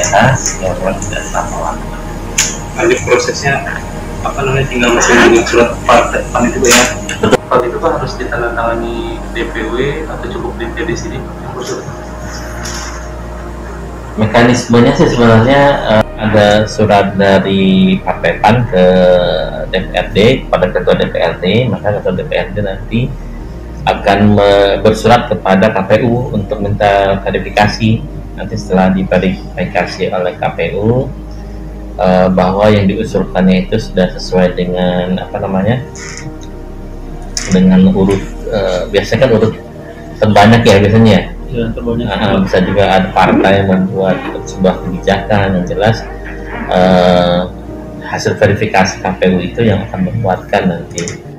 biasa sehingga memang tidak terlalu lama. Nanti prosesnya apa namanya, tinggal masukin surat partai PAN itu ya. Betul, itu kan harus ditandatangani DPW atau cukup di sini yang bersangkutan? Mekanismenya sih sebenarnya ada surat dari Partai PAN ke DPRD kepada ketua DPRD, maka ketua DPRD nanti akan bersurat kepada KPU untuk minta klarifikasi. Nanti setelah diverifikasi oleh KPU bahwa yang diusulkannya itu sudah sesuai dengan apa namanya, dengan urut biasanya kan urut terbanyak ya biasanya. Ya, terbanyak. Bisa juga ada partai yang membuat sebuah kebijakan yang jelas hasil verifikasi KPU itu yang akan menguatkan nanti